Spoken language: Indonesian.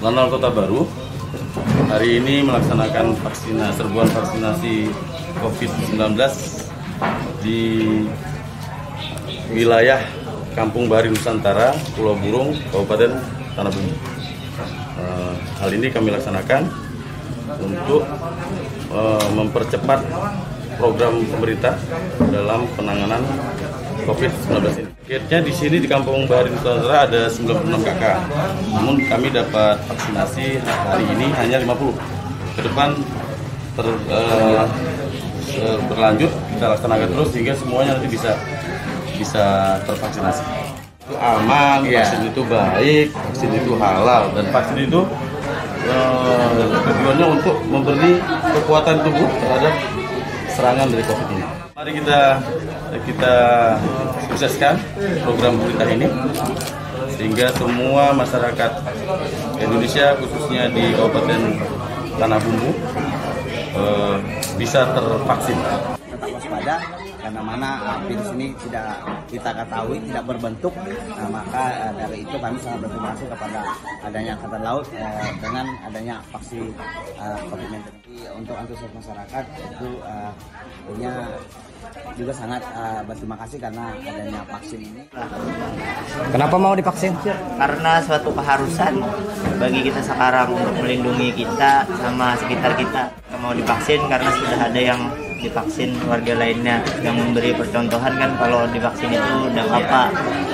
Lanal Kota Baru hari ini melaksanakan serbuan vaksinasi COVID-19 di wilayah Kampung Bahari Nusantara, Pulau Burung, Kabupaten Tanah Bumbu. Hal ini kami laksanakan untuk mempercepat program pemerintah dalam penanganan COVID-19 ini. Targetnya di sini di Kampung Bahari Nusantara ada 96 KK, namun kami dapat vaksinasi hari ini hanya 50. Ke depan berlanjut kita laksanakan terus sehingga semuanya nanti bisa tervaksinasi. Itu aman, vaksin itu baik, vaksin itu halal, dan vaksin itu tujuannya untuk memberi kekuatan tubuh terhadap serangan dari COVID ini. Mari kita sukseskan program pemerintah ini sehingga semua masyarakat Indonesia khususnya di Kabupaten Tanah Bumbu bisa tervaksin. Tetap waspada karena mana virus ini tidak kita ketahui, tidak berbentuk. Nah, maka dari itu kami sangat berterima kasih kepada adanya Angkatan Laut dengan adanya vaksin COVID-19. Untuk antusias masyarakat itu punya juga sangat berterima kasih karena adanya vaksin ini. Kenapa mau divaksin? Karena suatu keharusan bagi kita sekarang untuk melindungi kita sama sekitar kita. Kita mau divaksin karena sudah ada yang divaksin warga lainnya yang memberi percontohan kan kalau divaksin itu udah apa